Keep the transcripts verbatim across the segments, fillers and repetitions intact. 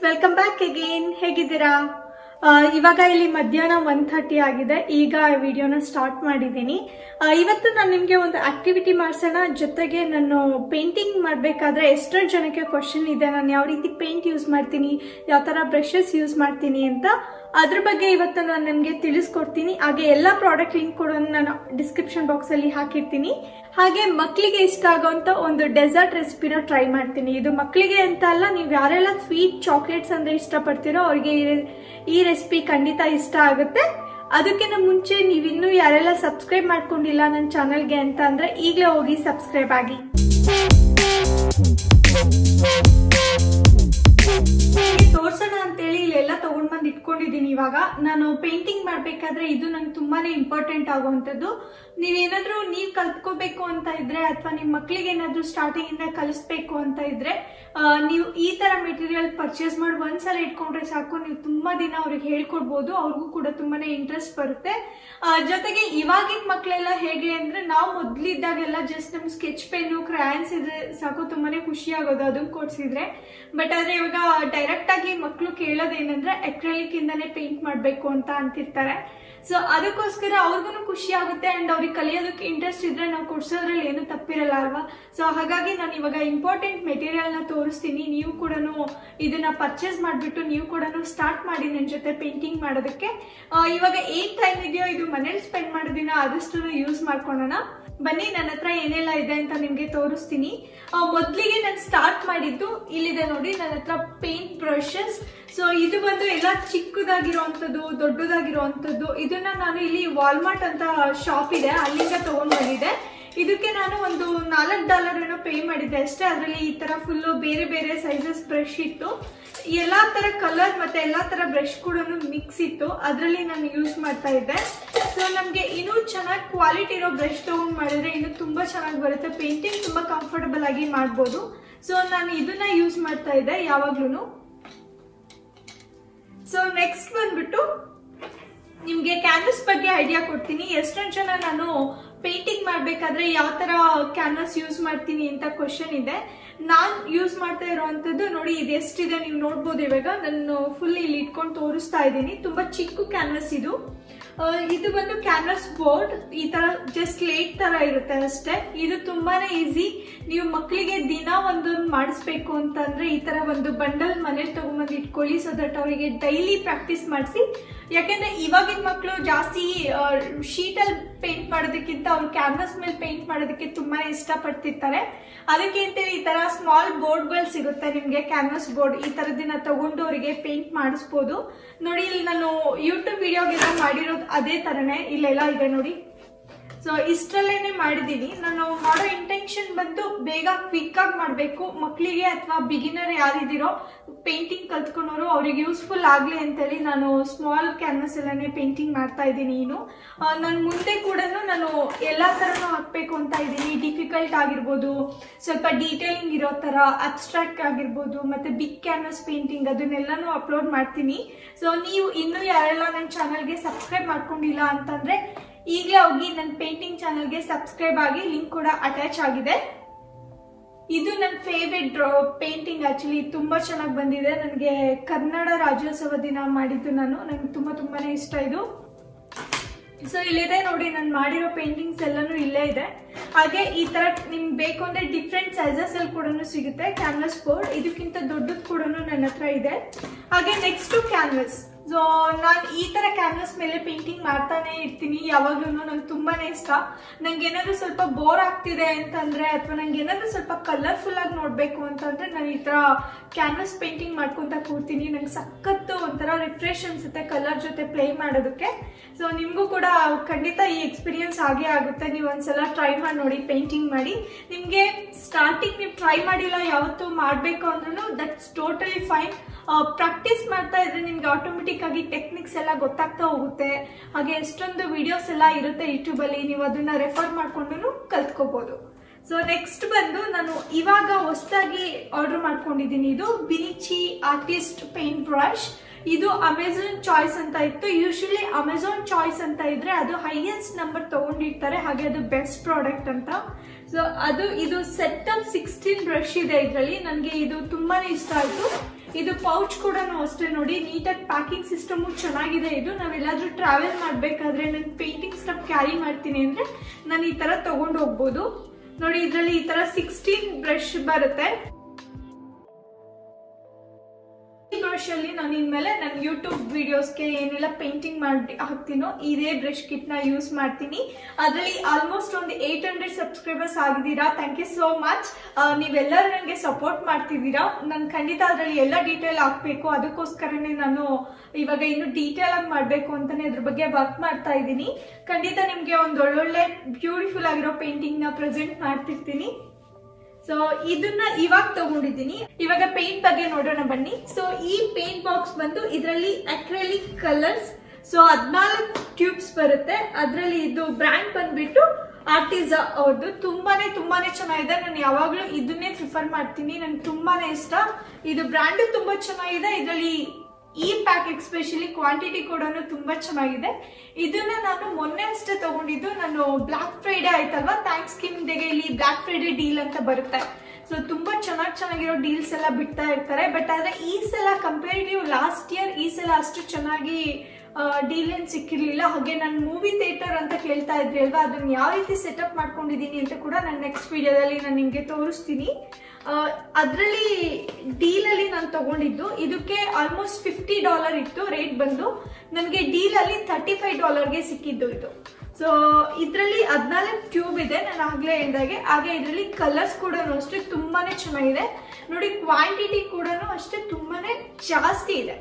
Welcome back again. ಹೇಗಿದ್ದೀರಾ? ಇವಾಗ ಇಲ್ಲಿ ಮಧ್ಯಾಹ್ನ ಒನ್ ಥರ್ಟಿ ಆಗಿದೆ. ಈಗ ವಿಡಿಯೋನ ಸ್ಟಾರ್ಟ್ ಮಾಡಿದ್ದೀನಿ. ಇವತ್ತು ನಾನು ನಿಮಗೆ ಒಂದು ಆಕ್ಟಿವಿಟಿ ಮಾಡಿಸೋಣ. ಜೊತೆಗೆ ನಾನು ಪೇಂಟಿಂಗ್ ಮಾಡಬೇಕಾದ್ರೆ ಎಷ್ಟೋ ಜನಕ್ಕೆ ಕ್ವಶನ್ ಇದೆ, ನಾನು ಯಾವ ರೀತಿ ಪೇಂಟ್ ಯೂಸ್ ಮಾಡ್ತೀನಿ, ಯಾವ ಥರ ಬ್ರಷಸ್ ಯೂಸ್ ಮಾಡ್ತೀನಿ ಅಂತ. ಅದ್ರ ಬಗ್ಗೆ ಇವತ್ತು ನಾನು ನಿಮಗೆ ತಿಳಿಸ್ಕೊಡ್ತೀನಿ. ಹಾಗೆ ಎಲ್ಲ ಪ್ರಾಡಕ್ಟ್ ಲಿಂಕ್ ಕೂಡ ನಾನು ಡಿಸ್ಕ್ರಿಪ್ಷನ್ ಬಾಕ್ಸ್ ಅಲ್ಲಿ ಹಾಕಿರ್ತೀನಿ. ಹಾಗೆ ಮಕ್ಕಳಿಗೆ ಇಷ್ಟ ಆಗೋಂತ ಒಂದು ಡೆಸರ್ಟ್ ರೆಸಿಪಿನ ಟ್ರೈ ಮಾಡ್ತೀನಿ. ಇದು ಮಕ್ಕಳಿಗೆ ಅಂತ ಅಲ್ಲ, ನೀವು ಯಾರೆಲ್ಲ ಸ್ವೀಟ್ ಚಾಕ್ಲೇಟ್ಸ್ ಅಂದ್ರೆ ಇಷ್ಟಪಡ್ತೀರೋ ಅವ್ರಿಗೆ ಈ ರೆಸಿಪಿ ಖಂಡಿತ ಇಷ್ಟ ಆಗುತ್ತೆ. ಅದಕ್ಕಿಂತ ಮುಂಚೆ ನೀವಿನ್ನೂ ಯಾರೆಲ್ಲ ಸಬ್ಸ್ಕ್ರೈಬ್ ಮಾಡ್ಕೊಂಡಿಲ್ಲ ನನ್ನ ಚಾನಲ್ಗೆ ಅಂತ ಅಂದ್ರೆ ಈಗಲೇ ಹೋಗಿ ಸಬ್ಸ್ಕ್ರೈಬ್ ಆಗಿ. ತೋರ್ಸೋಣ ಅಂತೇಳಿ ಇಲ್ಲೆಲ್ಲ ತಗೊಂಡ್ ಬಂದು ಇಟ್ಕೊಂಡಿದ್ದೀನಿ. ಇವಾಗ ನಾನು ಪೇಂಟಿಂಗ್ ಮಾಡ್ಬೇಕಾದ್ರೆ ಇದು ನಂಗೆ ತುಂಬಾನೇ ಇಂಪಾರ್ಟೆಂಟ್ ಆಗುವಂಥದ್ದು. ನೀವೇನಾದ್ರೂ ನೀವ್ ಕಲ್ತ್ಕೋಬೇಕು ಅಂತ ಇದ್ರೆ ಅಥವಾ ನಿಮ್ ಮಕ್ಳಿಗೆ ಏನಾದ್ರು ಸ್ಟಾರ್ಟಿಂಗ್ ಇಂದ ಕಲಿಸ್ಬೇಕು ಅಂತ ಇದ್ರೆ ನೀವು ಈ ತರ ಮೆಟೀರಿಯಲ್ ಪರ್ಚೇಸ್ ಮಾಡಿ ಒಂದ್ಸಲ ಇಟ್ಕೊಂಡ್ರೆ ಸಾಕು. ನೀವು ತುಂಬಾ ದಿನ ಅವ್ರಿಗೆ ಹೇಳ್ಕೊಡ್ಬೋದು, ಅವ್ರಿಗೂ ಕೂಡ ತುಂಬಾನೇ ಇಂಟ್ರೆಸ್ಟ್ ಬರುತ್ತೆ. ಜೊತೆಗೆ ಇವಾಗಿನ ಮಕ್ಳೆಲ್ಲ ಹೇಗೆ ಅಂದ್ರೆ, ನಾವು ಮೊದ್ಲಿದ್ದಾಗೆಲ್ಲ ಜಸ್ಟ್ ನಮ್ ಸ್ಕೆಚ್ ಪೆನ್ನು ಕ್ರಯಾನ್ಸ್ ಇದ್ರೆ ಸಾಕು, ತುಂಬಾನೇ ಖುಷಿ ಆಗೋದು ಅದನ್ನ ಕೊಡ್ಸಿದ್ರೆ. ಬಟ್ ಆದ್ರೆ ಇವಾಗ ಡೈರೆಕ್ಟ್ ಆಗಿ ಮಕ್ಳು ಕೇಳೋದೇನಂದ್ರೆ ಅಕ್ರಿಲಿಕ್ ಇಂದಾನೆ ಪೇಂಟ್ ಮಾಡ್ಬೇಕು ಅಂತ ಅಂತಿರ್ತಾರೆ. ಸೊ ಅದಕ್ಕೋಸ್ಕರ ಅವ್ರಿಗೂ ಖುಷಿ ಆಗುತ್ತೆ ಅಂಡ್ ಅವ್ರಿಗೆ ಕಲಿಯೋದಕ್ಕೆ ಇಂಟ್ರೆಸ್ಟ್ ಇದ್ರೆ ನಾವು ಕೊಡ್ಸೋದ್ರಲ್ಲಿ ಏನು ತಪ್ಪಿರಲ್ಲ ಅಲ್ವಾ. ಸೊ ಹಾಗಾಗಿ ನಾನು ಇವಾಗ ಇಂಪಾರ್ಟೆಂಟ್ ಮೆಟೀರಿಯಲ್ ನ ತೋರಿಸ್ತೀನಿ. ನೀವು ಕೂಡ ಇದನ್ನ ಪರ್ಚೇಸ್ ಮಾಡ್ಬಿಟ್ಟು ನೀವು ಕೂಡ ಸ್ಟಾರ್ಟ್ ಮಾಡಿ ನನ್ನ ಜೊತೆ ಪೇಂಟಿಂಗ್ ಮಾಡೋದಕ್ಕೆ. ಇವಾಗ ಏನ್ ಟೈಮ್ ಇದೆಯೋ ಇದು ಮನೇಲಿ ಸ್ಪೆಂಡ್ ಮಾಡೋದಿನ ಆದಷ್ಟು ಯೂಸ್ ಮಾಡ್ಕೊಳ್ಳೋಣ. ಬನ್ನಿ, ನನ್ನ ಹತ್ರ ಏನೆಲ್ಲ ಇದೆ ಅಂತ ನಿಮ್ಗೆ ತೋರಿಸ್ತೀನಿ. ಮೊದ್ಲಿಗೆ ನಾನು ಸ್ಟಾರ್ಟ್ ಮಾಡಿದ್ದು ಇಲ್ಲಿದೆ ನೋಡಿ, ನನ್ನ ಹತ್ರ ಪೇಂಟ್ ಬ್ರಷಸ್. ಸೊ ಇದು ಬಂದು ಎಲ್ಲ ಚಿಕ್ಕದಾಗಿರುವಂತದ್ದು, ದೊಡ್ಡದಾಗಿರುವಂತದ್ದು. ಇದನ್ನ ನಾನು ಇಲ್ಲಿ ವಾಲ್ಮಾರ್ಟ್ ಅಂತ ಶಾಪ್ ಇದೆ, ಅಲ್ಲಿಂದ ತಗೊಂಡ್ ಬಂದಿದ್ದೆ. ಇದಕ್ಕೆ ನಾನು ಒಂದು ನಾಲ್ಕು ಡಾಲರ್ ಏನೋ ಪೇ ಮಾಡಿದ್ದೆ ಅಷ್ಟೇ. ಅದರಲ್ಲಿ ಈ ತರ ಫುಲ್ ಬೇರೆ ಬೇರೆ ಸೈಜಸ್ ಬ್ರಷ್ ಇತ್ತು, ಎಲ್ಲಾ ತರ ಕಲರ್ ಮತ್ತೆ ಎಲ್ಲಾ ತರ ಬ್ರಷ್ ಕೂಡ ಮಿಕ್ಸ್ ಇತ್ತು. ಅದರಲ್ಲಿ ನಾನು ಯೂಸ್ ಮಾಡ್ತಾ ಇದ್ದೆ. ಸೊ ನಮ್ಗೆ ಇನ್ನೂ ಚೆನ್ನಾಗಿ ಕ್ವಾಲಿಟಿ ಇರೋ ಬ್ರಷ್ ತಗೊಂಡ್ ಮಾಡಿದ್ರೆ ಇನ್ನು ತುಂಬಾ ಚೆನ್ನಾಗಿ ಬರುತ್ತೆ. ಪೇಂಟಿಂಗ್ ತುಂಬಾ ಕಂಫರ್ಟಬಲ್ ಆಗಿ ಮಾಡ್ಬೋದು. ಸೊ ನಾನು ಇದನ್ನ ಯೂಸ್ ಮಾಡ್ತಾ ಇದ್ದೆ ಯಾವಾಗ್ಲೂ. ಸೊ ನೆಕ್ಸ್ಟ್ ಬಂದ್ಬಿಟ್ಟು ನಿಮ್ಗೆ ಕ್ಯಾನ್ವಸ್ ಬಗ್ಗೆ ಐಡಿಯಾ ಕೊಡ್ತೀನಿ. ಎಷ್ಟೊಂದು ಜನ ನಾನು ಪೇಂಟಿಂಗ್ ಮಾಡ್ಬೇಕಾದ್ರೆ ಯಾವ ತರ ಕ್ಯಾನ್ವಸ್ ಯೂಸ್ ಮಾಡ್ತೀನಿ ಅಂತ ಕ್ವಶನ್ ಇದೆ. ನಾನ್ ಯೂಸ್ ಮಾಡ್ತಾ ಇರೋವಂಥದ್ದು ನೋಡಿ, ಇದು ಎಷ್ಟಿದೆ ನೀವು ನೋಡ್ಬೋದು. ಇವಾಗ ನಾನು ಫುಲ್ ಇಲ್ಲಿ ಇಟ್ಕೊಂಡು ತೋರಿಸ್ತಾ ಇದ್ದೀನಿ. ತುಂಬಾ ಚಿಕ್ಕ ಕ್ಯಾನ್ವಸ್ ಇದು. ಇದು ಬಂದು ಕ್ಯಾನ್ವಸ್ ಬೋರ್ಡ್, ಈ ತರ ಜಸ್ಟ್ ಲೇಟ್ ತರ ಇರುತ್ತೆ ಅಷ್ಟೇ. ಇದು ತುಂಬಾನೇ ಈಸಿ. ನೀವು ಮಕ್ಕಳಿಗೆ ದಿನ ಒಂದೊಂದು ಮಾಡಿಸ್ಬೇಕು ಅಂತಂದ್ರೆ ಈ ತರ ಒಂದು ಬಂಡಲ್ ಮನೇಲಿ ತಗೊಂಡ್ಬಂದು ಇಟ್ಕೊಳ್ಳಿ. ಸೊ ದಟ್ ಅವರಿಗೆ ಡೈಲಿ ಪ್ರಾಕ್ಟೀಸ್ ಮಾಡಿಸಿ. ಯಾಕಂದ್ರೆ ಇವಾಗಿನ ಮಕ್ಕಳು ಜಾಸ್ತಿ ಶೀಟ್ ಅಲ್ಲಿ ಪೇಂಟ್ ಮಾಡೋದಕ್ಕಿಂತ ಅವ್ರು ಕ್ಯಾನ್ವಸ್ ಮೇಲೆ ಪೇಂಟ್ ಮಾಡೋದಕ್ಕೆ ತುಂಬಾ ಇಷ್ಟ ಪಡ್ತಿರ್ತಾರೆ. ಅದಕ್ಕೆ ಅಂತೇಳಿ ಈ ತರ ಸ್ಮಾಲ್ ಬೋರ್ಡ್ ಗಳು ಸಿಗುತ್ತೆ ನಿಮ್ಗೆ, ಕ್ಯಾನ್ವಸ್ ಬೋರ್ಡ್. ಈ ತರದನ್ನ ತಗೊಂಡು ಅವರಿಗೆ ಪೇಂಟ್ ಮಾಡಿಸ್ಬೋದು. ನೋಡಿ, ಇಲ್ಲಿ ನಾನು ಯೂಟ್ಯೂಬ್ ವಿಡಿಯೋಗೆಲ್ಲ ಮಾಡಿರೋದು ಅದೇ ತರನೇ ಇಲ್ಲೆಲ್ಲ ಇದೆ ನೋಡಿ. ಸೊ ಇಷ್ಟರಲ್ಲೇನೆ ಮಾಡಿದೀನಿ. ನಾನು ಮಾಡೋ ಇಂಟೆನ್ಷನ್ ಬಂದು ಬೇಗ ಕ್ವಿಕ್ ಆಗಿ ಮಾಡ್ಬೇಕು. ಮಕ್ಕಳಿಗೆ ಅಥವಾ ಬಿಗಿನರ್ ಯಾರಿದ್ದೀರೋ ಪೇಂಟಿಂಗ್ ಕಲ್ತ್ಕೊಂಡವರು ಅವ್ರಿಗೆ ಯೂಸ್ಫುಲ್ ಆಗ್ಲಿ ಅಂತೇಳಿ ನಾನು ಸ್ಮಾಲ್ ಕ್ಯಾನ್ವಸ್ ಎಲ್ಲಾನೇ ಪೇಂಟಿಂಗ್ ಮಾಡ್ತಾ ಇದ್ದೀನಿ. ಇನ್ನು ನಾನು ಮುಂದೆ ಕೂಡ ನಾನು ಎಲ್ಲಾ ತರನು ಹಾಕ್ಬೇಕು ಅಂತ ಇದ್ದೀನಿ. ಡಿಫಿಕಲ್ಟ್ ಆಗಿರ್ಬೋದು, ಸ್ವಲ್ಪ ಡೀಟೇಲಿಂಗ್ ಇರೋ ತರ, ಅಬ್ಸ್ಟ್ರಾಕ್ಟ್ ಆಗಿರ್ಬೋದು, ಮತ್ತೆ ಬಿಗ್ ಕ್ಯಾನ್ವಸ್ ಪೇಂಟಿಂಗ್, ಅದನ್ನೆಲ್ಲಾನು ಅಪ್ಲೋಡ್ ಮಾಡ್ತೀನಿ. ಸೊ ನೀವು ಇನ್ನೂ ಯಾರೆಲ್ಲ ನನ್ನ ಚಾನಲ್ಗೆ ಸಬ್ಸ್ಕ್ರೈಬ್ ಮಾಡ್ಕೊಂಡಿಲ್ಲ ಅಂತಂದ್ರೆ ಈಗಲೇ ಹೋಗಿ ನನ್ನ ಪೇಂಟಿಂಗ್ ಚಾನಲ್ಗೆ ಸಬ್ಸ್ಕ್ರೈಬ್ ಆಗಿ, ಲಿಂಕ್ ಕೂಡ ಅಟ್ಯಾಚ್ ಆಗಿದೆ. ಇದು ನನ್ನ ಫೇವ್ರೆಟ್ ಡ್ರಾ ಪೇಂಟಿಂಗ್. ಆಕ್ಚುಲಿ ತುಂಬಾ ಚೆನ್ನಾಗಿ ಬಂದಿದೆ. ನನಗೆ ಕನ್ನಡ ರಾಜ್ಯೋತ್ಸವ ದಿನ ಮಾಡಿದ್ದು ನಾನು, ನನಗೆ ತುಂಬಾ ತುಂಬಾನೇ ಇಷ್ಟ ಇದು. ಸೊ ಇಲ್ಲಿದೆ ನೋಡಿ, ನಾನು ಮಾಡಿರೋ ಪೇಂಟಿಂಗ್ಸ್ ಎಲ್ಲಾನು ಇಲ್ಲೇ ಇದೆ. ಹಾಗೆ ಈ ತರ ನಿಮ್ಗೆ ಬೇಕು ಅಂದ್ರೆ ಡಿಫ್ರೆಂಟ್ ಸೈಜಸ್ ಅಲ್ಲಿ ಕೂಡ ಸಿಗುತ್ತೆ ಕ್ಯಾನ್ವಸ್ ಬೋರ್ಡ್. ಇದಕ್ಕಿಂತ ದೊಡ್ಡದು ಕೂಡ ನನ್ನ ಹತ್ರ ಇದೆ. ಹಾಗೆ ನೆಕ್ಸ್ಟ್ ಕ್ಯಾನ್ವಸ್. ಸೊ ನಾನು ಈ ತರ ಕ್ಯಾನ್ವಸ್ ಮೇಲೆ ಪೇಂಟಿಂಗ್ ಮಾಡ್ತಾನೆ ಇರ್ತೀನಿ ಯಾವಾಗ್ಲೂ. ನಂಗೆ ತುಂಬಾನೇ ಇಷ್ಟ. ನಂಗೆ ಏನಾದ್ರು ಸ್ವಲ್ಪ ಬೋರ್ ಆಗ್ತಿದೆ ಅಂತಂದ್ರೆ ಅಥವಾ ನಂಗೆ ಏನಾದ್ರು ಸ್ವಲ್ಪ ಕಲರ್ಫುಲ್ ಆಗಿ ನೋಡ್ಬೇಕು ಅಂತಂದ್ರೆ ನಾನು ಈ ತರ ಕ್ಯಾನ್ವಸ್ ಪೇಂಟಿಂಗ್ ಮಾಡ್ಕೊಂತ ಕೂರ್ತೀನಿ. ನಂಗೆ ಸಖತ್ತು ಒಂಥರ ರಿಫ್ರೆಶ್ ಅನ್ಸುತ್ತೆ ಕಲರ್ ಜೊತೆ ಪ್ಲೇ ಮಾಡೋದಕ್ಕೆ. ಸೊ ನಿಮ್ಗೂ ಕೂಡ ಖಂಡಿತ ಈ ಎಕ್ಸ್ಪೀರಿಯನ್ಸ್ ಆಗೇ ಆಗುತ್ತೆ. ನೀವು ಒಂದ್ಸಲ ಟ್ರೈ ಮಾಡಿ ನೋಡಿ ಪೇಂಟಿಂಗ್ ಮಾಡಿ. ನಿಮ್ಗೆ ಸ್ಟಾರ್ಟಿಂಗ್ ನೀವು ಟ್ರೈ ಮಾಡಿಲ್ಲ ಯಾವತ್ತೂ ಮಾಡ್ಬೇಕು ಅಂದ್ರೂ ದಟ್ಸ್ ಟೋಟಲಿ ಫೈನ್. ಪ್ರಾಕ್ಟೀಸ್ ಮಾಡ್ತಾ ಇದ್ರೆ ನಿಮ್ಗೆ ಆಟೋಮೆಟಿಕ್ ಆಗಿ ಟೆಕ್ನಿಕ್ಸ್ ಎಲ್ಲ ಗೊತ್ತಾಗ್ತಾ ಹೋಗುತ್ತೆ. ಹಾಗೆ ಎಷ್ಟೊಂದು ವಿಡಿಯೋಸ್ ಎಲ್ಲ ಇರುತ್ತೆ ಯೂಟ್ಯೂಬ್ ಅಲ್ಲಿ, ನೀವು ಅದನ್ನ ರೆಫರ್ ಮಾಡ್ಕೊಂಡು ಕಲ್ತ್ಕೋಬಹುದು. ಸೊ ನೆಕ್ಸ್ಟ್ ಬಂದು ನಾನು ಇವಾಗ ಹೊಸದಾಗಿ ಆರ್ಡರ್ ಮಾಡ್ಕೊಂಡಿದ್ದೀನಿ. ಇದು ಬಿನಿಚಿ ಆರ್ಟಿಸ್ಟ್ ಪೇಂಟ್ ಬ್ರಷ್. ಇದು ಅಮೆಝಾನ್ ಚಾಯ್ಸ್ ಅಂತ ಇತ್ತು. ಯೂಶಲಿ ಅಮೆಝಾನ್ ಚಾಯ್ಸ್ ಅಂತ ಇದ್ರೆ ಅದು ಹೈಯೆಸ್ಟ್ ನಂಬರ್ ತಗೊಂಡಿರ್ತಾರೆ, ಹಾಗೆ ಅದು ಬೆಸ್ಟ್ ಪ್ರಾಡಕ್ಟ್ ಅಂತ. ಸೊ ಅದು ಇದು ಸೆಟ್ ಆಫ್ ಸಿಕ್ಸ್ಟೀನ್ ಬ್ರಷ್ ಇದೆ ಇದರಲ್ಲಿ. ನನಗೆ ಇದು ತುಂಬಾನೇ ಇಷ್ಟ ಆಯ್ತು. ಇದು ಪೌಚ್ ಕೂಡ ಅಷ್ಟೇ ನೋಡಿ, ನೀಟಾಗಿ ಪ್ಯಾಕಿಂಗ್ ಸಿಸ್ಟಮ್ ಚೆನ್ನಾಗಿದೆ. ಇದು ನಾವೆಲ್ಲಾದ್ರೂ ಟ್ರಾವೆಲ್ ಮಾಡ್ಬೇಕಾದ್ರೆ ನಾನು ಪೇಂಟಿಂಗ್ ಸ್ಟಫ್ ಕ್ಯಾರಿ ಮಾಡ್ತೀನಿ ಅಂದ್ರೆ ನಾನು ಈ ತರ ತಗೊಂಡು ಹೋಗ್ಬೋದು. ನೋಡಿ ಇದ್ರಲ್ಲಿ ಈ ತರ ಸಿಕ್ಸ್ಟೀನ್ ಬ್ರಷ್ ಬರುತ್ತೆ. ಈ ಬ್ರಷ್ ಅಲ್ಲಿ ನಾನು ಇನ್ಮೇಲೆ ನನ್ನ ಯೂಟ್ಯೂಬ್ ವಿಡಿಯೋಸ್ಗೆ ಏನೆಲ್ಲ ಪೇಂಟಿಂಗ್ ಮಾಡಿ ಹಾಕ್ತೀನೋ ಇದೇ ಬ್ರಷ್ ಕಿಟ್ ನ ಯೂಸ್ ಮಾಡ್ತೀನಿ. ಅದರಲ್ಲಿ ಆಲ್ಮೋಸ್ಟ್ ಒಂದು ಏಟ್ ಹಂಡ್ರೆಡ್ ಸಬ್ಸ್ಕ್ರೈಬರ್ಸ್ ಆಗಿದ್ದೀರಾ. Thank you so much. ನೀವೆಲ್ಲರೂ ನನಗೆ ಸಪೋರ್ಟ್ ಮಾಡ್ತಿದ್ದೀರಾ. ನಾನು ಖಂಡಿತ ಅದರಲ್ಲಿ ಎಲ್ಲ ಡೀಟೇಲ್ ಹಾಕ್ಬೇಕು, ಅದಕ್ಕೋಸ್ಕರನೇ ನಾನು ಇವಾಗ ಇನ್ನು ಡೀಟೇಲ್ ಆಗಿ ಮಾಡಬೇಕು ಅಂತಾನೆ ಅದ್ರ ಬಗ್ಗೆ ವರ್ಕ್ ಮಾಡ್ತಾ ಇದ್ದೀನಿ. ಖಂಡಿತ ನಿಮ್ಗೆ ಒಂದು ಒಳ್ಳೊಳ್ಳೆ ಬ್ಯೂಟಿಫುಲ್ ಆಗಿರೋ ಪೇಂಟಿಂಗ್ ನ ಪ್ರೆಸೆಂಟ್ ಮಾಡ್ತಿರ್ತೀನಿ. ಸೊ ಇದನ್ನ ಇವಾಗ ತಗೊಂಡಿದ್ದೀನಿ. ಇವಾಗ ಪೇಂಟ್ ಬಗ್ಗೆ ನೋಡೋಣ ಬನ್ನಿ. ಸೊ ಈ ಪೇಂಟ್ ಬಾಕ್ಸ್ ಬಂದು ಇದರಲ್ಲಿ ಅಕ್ರೆಲಿಕ್ ಕಲರ್ಸ್, ಸೊ ಹದಿನಾಲ್ಕು ಟ್ಯೂಬ್ಸ್ ಬರುತ್ತೆ. ಅದರಲ್ಲಿ ಇದು ಬ್ರ್ಯಾಂಡ್ ಬಂದ್ಬಿಟ್ಟು ಆರ್ಟಿಸಾ ಅವ್ರದ್ದು. ತುಂಬಾನೇ ತುಂಬಾನೇ ಚೆನ್ನಾಗಿದೆ. ನಾನು ಯಾವಾಗ್ಲೂ ಇದನ್ನೇ ಪ್ರಿಫರ್ ಮಾಡ್ತೀನಿ, ನನ್ಗೆ ತುಂಬಾನೇ ಇಷ್ಟ. ಇದು ಬ್ರ್ಯಾಂಡ್ ತುಂಬಾ ಚೆನ್ನಾಗಿದೆ. ಇದರಲ್ಲಿ ಈ ಪ್ಯಾಕ್ ಎಕ್ಸ್ಪೆಷಲಿ ಕ್ವಾಂಟಿಟಿ ಕೂಡ ತುಂಬಾ ಚೆನ್ನಾಗಿದೆ. ಇದನ್ನ ನಾನು ಮೊನ್ನೆ ಅಷ್ಟೇ ತಗೊಂಡಿದ್ದು. ನಾನು ಬ್ಲಾಕ್ ಫ್ರೈಡೆ ಆಯ್ತಲ್ವಾ, ಥ್ಯಾಂಕ್ಸ್ ಗಿವಿಂಗ್ ಡೇಗೆ ಇಲ್ಲಿ ಬ್ಲಾಕ್ ಫ್ರೈಡೆ ಡೀಲ್ ಅಂತ ಬರುತ್ತೆ. ಸೊ ತುಂಬಾ ಚೆನ್ನಾಗಿ ಚೆನ್ನಾಗಿರೋ ಡೀಲ್ಸ್ ಎಲ್ಲ ಬಿಡ್ತಾ ಇರ್ತಾರೆ. ಬಟ್ ಆದ್ರೆ ಈ ಸಲ ಕಂಪೇರಿಟಿವ್ ಲಾಸ್ಟ್ ಇಯರ್ ಈ ಸಲ ಅಷ್ಟು ಚೆನ್ನಾಗಿ ಡೀಲ್ ಏನ್ ಸಿಕ್ಕಿರ್ಲಿಲ್ಲ. ಹಾಗೆ ನಾನು ಮೂವಿ ಥಿಯೇಟರ್ ಅಂತ ಕೇಳ್ತಾ ಇದ್ರಿ ಅಲ್ವಾ, ಅದನ್ನ ಯಾವ ರೀತಿ ಸೆಟಪ್ ಮಾಡ್ಕೊಂಡಿದ್ದೀನಿ ಅಂತ ಕೂಡ ನಾನು ನೆಕ್ಸ್ಟ್ ವಿಡಿಯೋದಲ್ಲಿ ನಾನು ನಿಮ್ಗೆ ತೋರಿಸ್ತೀನಿ. ಅದರಲ್ಲಿ ಡೀಲ್ ಅಲ್ಲಿ ನಾನು ತಗೊಂಡಿದ್ದು. ಇದಕ್ಕೆ ಆಲ್ಮೋಸ್ಟ್ ಫಿಫ್ಟಿ ಡಾಲರ್ ಇತ್ತು ರೇಟ್ ಬಂದು. ನನಗೆ ಡೀಲ್ ಅಲ್ಲಿ ತರ್ಟಿ ಫೈವ್ ಡಾಲರ್ಗೆ ಸಿಕ್ಕಿದ್ದು ಇದು. ಸೊ ಇದರಲ್ಲಿ ಹದಿನಾಲ್ಕು ಟ್ಯೂಬ್ ಇದೆ, ನಾನು ಆಗ್ಲೇ ಹೇಳಿದಾಗೆ. ಹಾಗೆ ಇದರಲ್ಲಿ ಕಲರ್ಸ್ ಕೂಡ ಅಷ್ಟೇ ತುಂಬಾನೇ ಚೆನ್ನಾಗಿದೆ. ನೋಡಿ ಕ್ವಾಂಟಿಟಿ ಕೂಡ ಅಷ್ಟೇ ತುಂಬಾನೇ ಜಾಸ್ತಿ ಇದೆ.